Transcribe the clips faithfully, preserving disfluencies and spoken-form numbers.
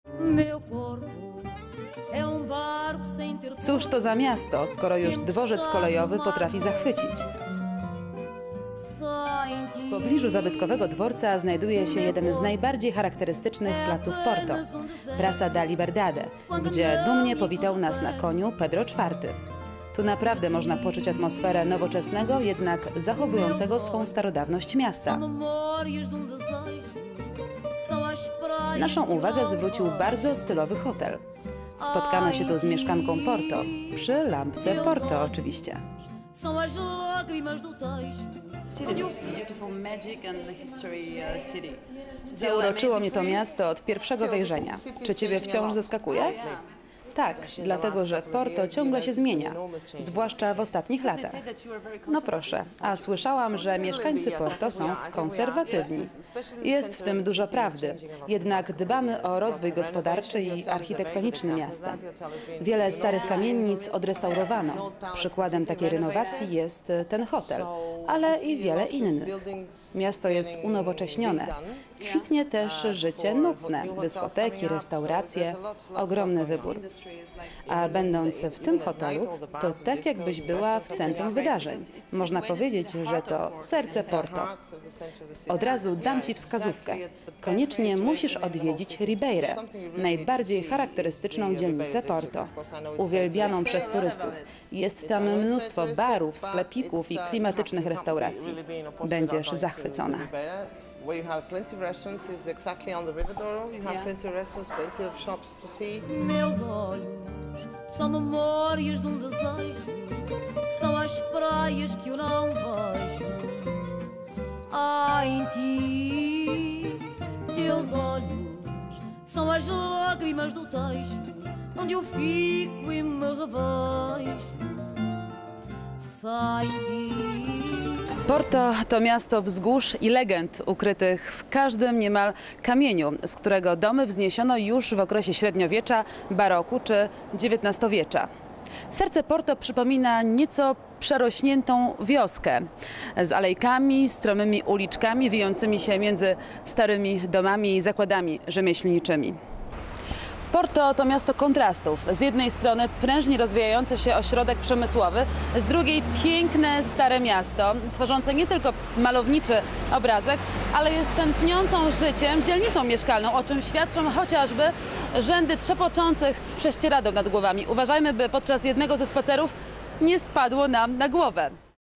Cóż to za miasto, skoro już dworzec kolejowy potrafi zachwycić? W pobliżu zabytkowego dworca znajduje się jeden z najbardziej charakterystycznych placów Porto, Praça da Liberdade, gdzie dumnie powitał nas na koniu Pedro czwarty. Tu naprawdę można poczuć atmosferę nowoczesnego, jednak zachowującego swą starodawność miasta. Naszą uwagę zwrócił bardzo stylowy hotel. Spotkano się tu z mieszkanką Porto, przy lampce Porto oczywiście. Zauroczyło mnie to miasto od pierwszego wejrzenia. Czy ciebie wciąż zaskakuje? Tak, dlatego że Porto ciągle się zmienia, zwłaszcza w ostatnich latach. No proszę, a słyszałam, że mieszkańcy Porto są konserwatywni. Jest w tym dużo prawdy, jednak dbamy o rozwój gospodarczy i architektoniczny miasta. Wiele starych kamienic odrestaurowano. Przykładem takiej renowacji jest ten hotel, ale i wiele innych. Miasto jest unowocześnione. Kwitnie też życie nocne, dyskoteki, restauracje, ogromny wybór. A będąc w tym hotelu, to tak jakbyś była w centrum wydarzeń. Można powiedzieć, że to serce Porto. Od razu dam ci wskazówkę. Koniecznie musisz odwiedzić Ribeirę, najbardziej charakterystyczną dzielnicę Porto, uwielbianą przez turystów. Jest tam mnóstwo barów, sklepików i klimatycznych restauracji. Będziesz zachwycona. Where you have plenty of restaurants, is exactly on the river Douro. You have yeah. plenty of restaurants, plenty of shops to see. Meus olhos são memórias de um desejo, são as praias que eu não vejo. Há em ti, teus olhos são as lágrimas do texto, onde eu fico e me revejo. Sai em ti. Porto to miasto wzgórz i legend ukrytych w każdym niemal kamieniu, z którego domy wzniesiono już w okresie średniowiecza, baroku czy dziewiętnastowiecza. Serce Porto przypomina nieco przerośniętą wioskę z alejkami, stromymi uliczkami wijącymi się między starymi domami i zakładami rzemieślniczymi. Porto to miasto kontrastów. Z jednej strony prężnie rozwijający się ośrodek przemysłowy, z drugiej piękne, stare miasto, tworzące nie tylko malowniczy obrazek, ale jest tętniącą życiem dzielnicą mieszkalną, o czym świadczą chociażby rzędy trzepoczących prześcieradeł nad głowami. Uważajmy, by podczas jednego ze spacerów nie spadło nam na głowę.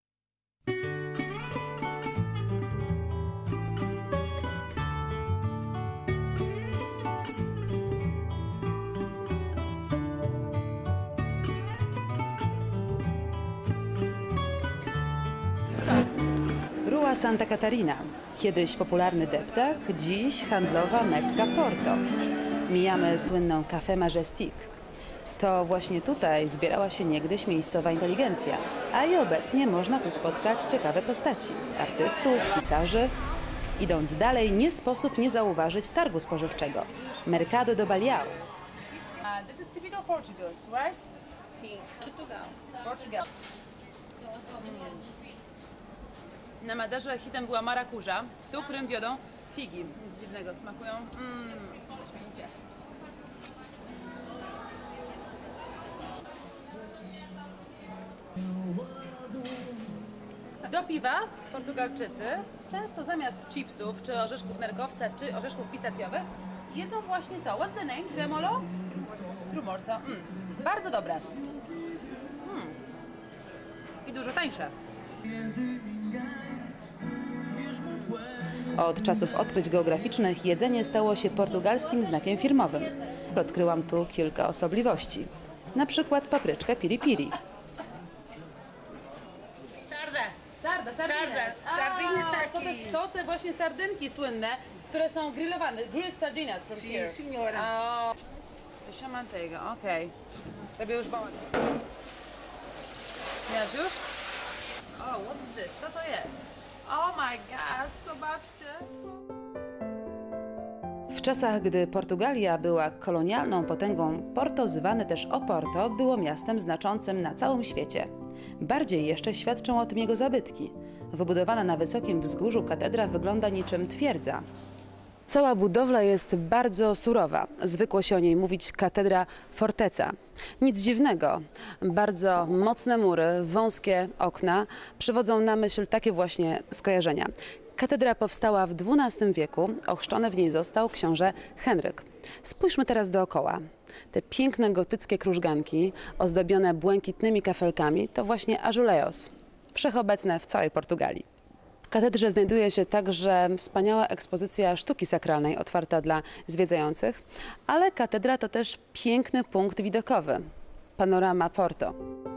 Rua Santa Catarina, kiedyś popularny deptak, dziś handlowa Mekka Porto. Mijamy słynną Café Majestic. To właśnie tutaj zbierała się niegdyś miejscowa inteligencja, a i obecnie można tu spotkać ciekawe postaci, artystów, pisarzy. Idąc dalej, nie sposób nie zauważyć targu spożywczego, Mercado do Baleão. This is typical Portugal, right? Sim, Portugal. Portugal. Na Maderze hitem była marakuża, tu którym wiodą figi. Nic dziwnego, smakują mmm, śmienicie. Do piwa Portugalczycy często zamiast chipsów, czy orzeszków nerkowca, czy orzeszków pistacjowych jedzą właśnie to. What's the name? Tremolo? Trumorso. Mm. Bardzo dobre. Mm. I dużo tańsze. Od czasów odkryć geograficznych jedzenie stało się portugalskim znakiem firmowym. Odkryłam tu kilka osobliwości. Na przykład papryczkę piri piri. Sarda, sarda, sardinas. Sardyny To te, to te właśnie sardynki słynne, które są grillowane. Grilled sardinas from here. Sí, señora. Oh. Jeszcze manteiga, okej. Okay. Robię już bałagan. Miałaś już? O, oh, what is this? Co to jest? Oh my god, zobaczcie! W czasach, gdy Portugalia była kolonialną potęgą, Porto, zwane też Oporto, było miastem znaczącym na całym świecie. Bardziej jeszcze świadczą o tym jego zabytki. Wybudowana na wysokim wzgórzu katedra wygląda niczym twierdza. Cała budowla jest bardzo surowa. Zwykło się o niej mówić katedra forteca. Nic dziwnego. Bardzo mocne mury, wąskie okna przywodzą na myśl takie właśnie skojarzenia. Katedra powstała w dwunastym wieku. Ochrzczony w niej został książę Henryk. Spójrzmy teraz dookoła. Te piękne gotyckie krużganki ozdobione błękitnymi kafelkami to właśnie azulejos, wszechobecne w całej Portugalii. W katedrze znajduje się także wspaniała ekspozycja sztuki sakralnej otwarta dla zwiedzających, ale katedra to też piękny punkt widokowy – panorama Porto.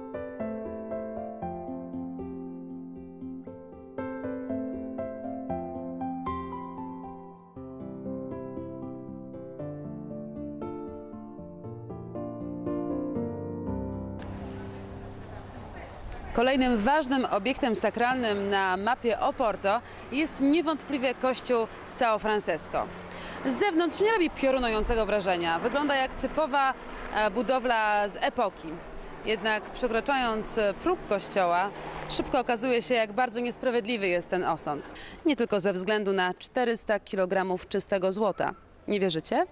Kolejnym ważnym obiektem sakralnym na mapie Oporto jest niewątpliwie kościół São Francisco. Z zewnątrz nie robi piorunującego wrażenia. Wygląda jak typowa budowla z epoki. Jednak przekraczając próg kościoła, szybko okazuje się, jak bardzo niesprawiedliwy jest ten osąd. Nie tylko ze względu na czterysta kilogramów czystego złota. Nie wierzycie?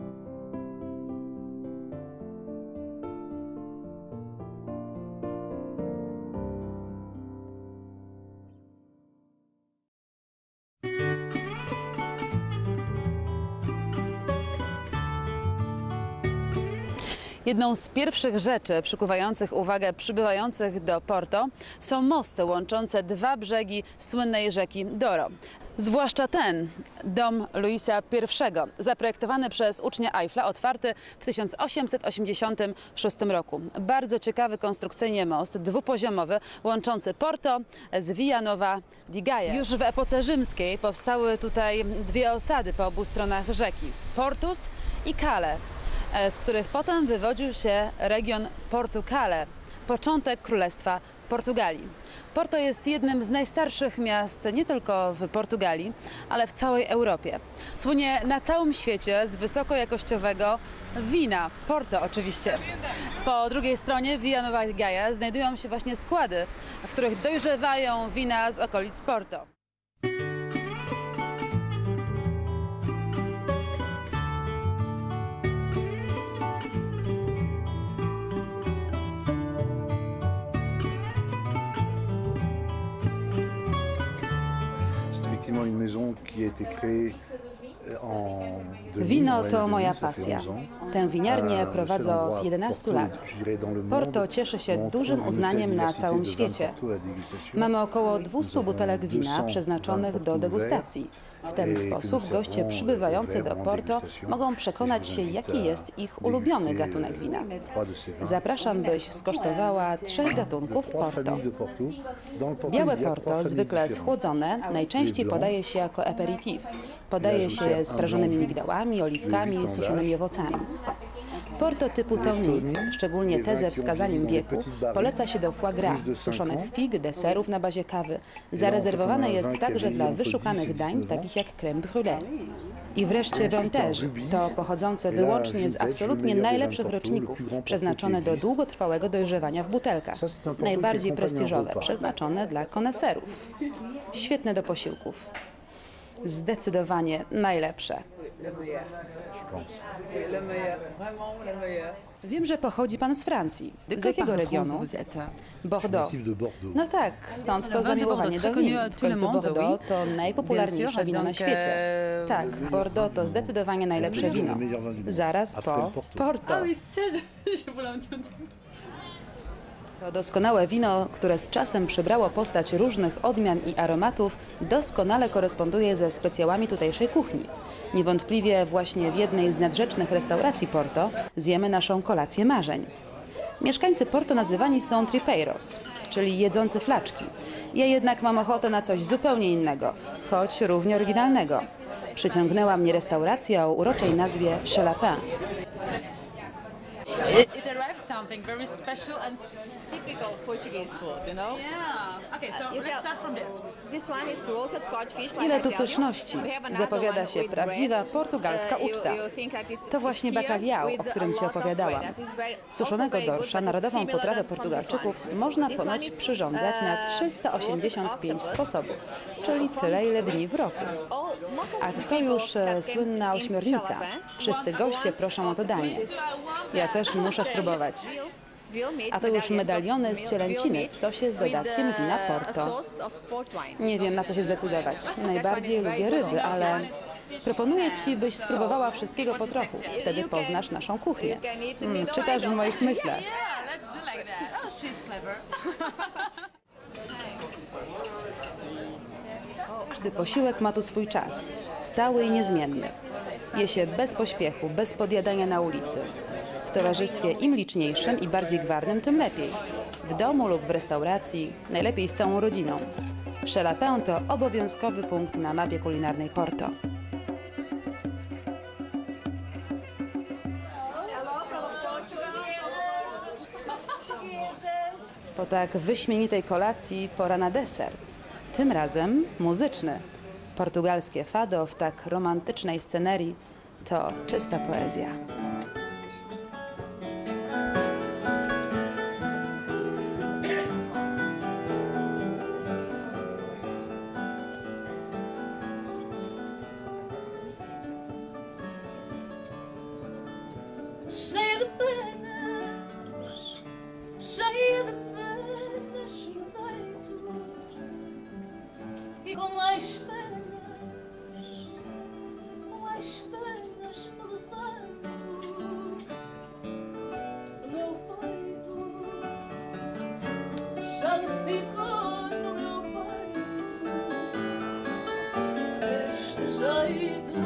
Jedną z pierwszych rzeczy przykuwających uwagę przybywających do Porto są mosty łączące dwa brzegi słynnej rzeki Douro. Zwłaszcza ten, dom Luisa pierwszego, zaprojektowany przez ucznia Eiffla, otwarty w tysiąc osiemset osiemdziesiątym szóstym roku. Bardzo ciekawy konstrukcyjnie most dwupoziomowy łączący Porto z Vilanova di Gaia. Już w epoce rzymskiej powstały tutaj dwie osady po obu stronach rzeki – Portus i Cale, z których potem wywodził się region Portucale, początek Królestwa Portugalii. Porto jest jednym z najstarszych miast nie tylko w Portugalii, ale w całej Europie. Słynie na całym świecie z wysokojakościowego wina, Porto oczywiście. Po drugiej stronie Vilanova di Gaia znajdują się właśnie składy, w których dojrzewają wina z okolic Porto. Wino to moja pasja. Tę winiarnię prowadzę od jedenastu lat. Porto cieszy się dużym uznaniem na całym świecie. Mamy około dwieście butelek wina przeznaczonych do degustacji. W ten sposób goście przybywający do Porto mogą przekonać się, jaki jest ich ulubiony gatunek wina. Zapraszam, byś skosztowała trzech gatunków Porto. Białe Porto, zwykle schłodzone, najczęściej podaje się jako aperitif. Podaje się z prażonymi migdałami, oliwkami, suszonymi owocami. Porto typu Tawny, szczególnie te ze wskazaniem wieku, poleca się do foie gras, suszonych fig, deserów na bazie kawy. Zarezerwowane jest także dla wyszukanych dań, takich jak crème brûlée. I wreszcie Vintage, to pochodzące wyłącznie z absolutnie najlepszych roczników, przeznaczone do długotrwałego dojrzewania w butelkach. Najbardziej prestiżowe, przeznaczone dla koneserów. Świetne do posiłków. Zdecydowanie najlepsze. Wiem, że pochodzi pan z Francji. Z jakiego regionu? Bordeaux. No tak, stąd to zamiłowanie do win. W końcu Bordeaux to najpopularniejsze wino na świecie. Tak, Bordeaux to zdecydowanie najlepsze wino. Zaraz po Porto. To doskonałe wino, które z czasem przybrało postać różnych odmian i aromatów, doskonale koresponduje ze specjałami tutejszej kuchni. Niewątpliwie właśnie w jednej z nadrzecznych restauracji Porto zjemy naszą kolację marzeń. Mieszkańcy Porto nazywani są tripeiros, czyli jedzący flaczki. Ja jednak mam ochotę na coś zupełnie innego, choć równie oryginalnego. Przyciągnęła mnie restauracja o uroczej nazwie Chez Lapin. It, it arrives something very special and typical Portuguese food, you know? yeah. Okay, so You let's tell- start from this. This one is roasted cod fish. Like Ile I tu tell you. pyszności! We have another Zapowiada one się with prawdziwa bread. portugalska Uh, you- uczta. you think that it's To właśnie here bacalhau, with o którym a Ci lot of opowiadałam. bread. That is very- Suszonego also very good, dorsza, but narodową it's similar potrawę than from this Portugalczyków, one. można This ponoć one is, przyrządzać na uh, trzysta osiemdziesiąt pięć roasted sposobów, czyli tyle, ile dni w roku. All A to już e, słynna ośmiornica. Wszyscy goście proszą o to danie. Ja też muszę spróbować. A to już medaliony z cielęciny w sosie z dodatkiem wina Porto. Nie wiem, na co się zdecydować. Najbardziej lubię ryby, ale proponuję Ci, byś spróbowała wszystkiego po trochu. Wtedy poznasz naszą kuchnię. Mm, czytasz w moich myślach. Yeah, let's do like that. Oh, she's clever. Każdy posiłek ma tu swój czas. Stały i niezmienny. Je się bez pośpiechu, bez podjadania na ulicy. W towarzystwie im liczniejszym i bardziej gwarnym, tym lepiej. W domu lub w restauracji, najlepiej z całą rodziną. Chelapin to obowiązkowy punkt na mapie kulinarnej Porto. Po tak wyśmienitej kolacji pora na deser. Tym razem muzyczny. Portugalskie fado w tak romantycznej scenerii to czysta poezja. Cheia de penas, cheia de penas no peito, e com mais penas, com mais penas me levanto no meu peito, já não ficou no meu peito este jeito.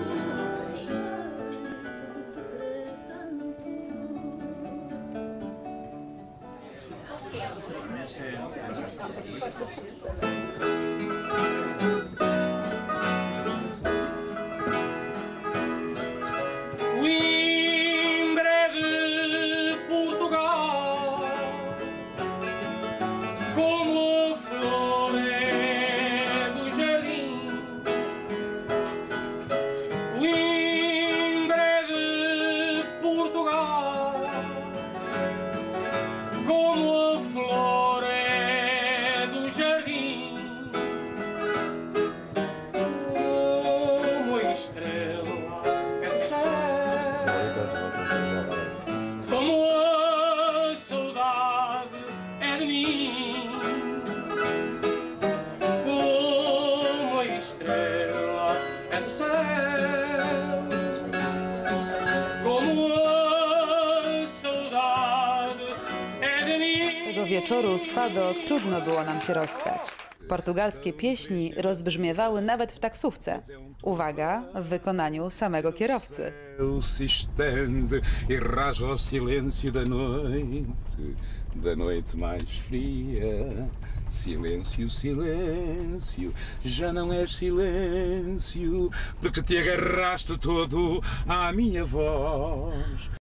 Coimbra de Portugal, como a flor é do jardim. Coimbra de Portugal, como a flor é do jardim. Como a estrela é do céu, como a saudade é de mim, como a estrela é do céu, como a saudade é de mim. Tego wieczoru z fado trudno było nam się rozstać. Portugalskie pieśni rozbrzmiewały nawet w taksówce. Uwaga, w wykonaniu samego kierowcy. O se estende e rasga o silêncio da noite, da noite mais fria. Silêncio, silêncio, já não é silêncio, porque te agarraste todo à minha voz.